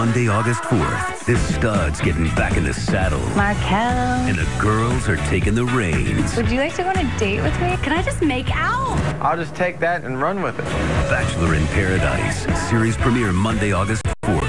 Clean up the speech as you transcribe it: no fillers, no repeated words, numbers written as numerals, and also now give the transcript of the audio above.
Monday, August 4th. This stud's getting back in the saddle. Marquel. And the girls are taking the reins. Would you like to go on a date with me? Can I just make out? I'll just take that and run with it. Bachelor in Paradise. Series premiere Monday, August 4th.